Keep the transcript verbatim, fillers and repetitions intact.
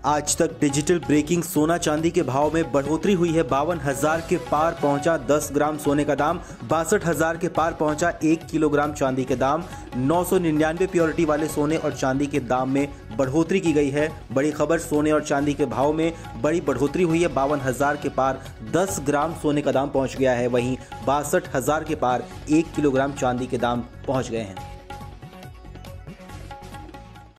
आज तक digital breaking सोना चांदी के भाव में बढ़ोतरी हुई है। बावन हजार के पार पहुंचा दस ग्राम सोने का दाम, बासठ हजार के पार पहुंचा एक किलोग्राम चांदी के दाम। नौ सौ निन्यानवे प्योरिटी वाले सोने और चांदी के दाम में बढ़ोतरी की गई है। बड़ी खबर, सोने और चांदी के भाव में बड़ी बढ़ोतरी हुई है। बावन हजार के पार दस ग्राम सोने का दाम पहुंच गया है, वहीं बासठ हजार के पार एक किलोग्राम चांदी के दाम पहुंच गए हैं।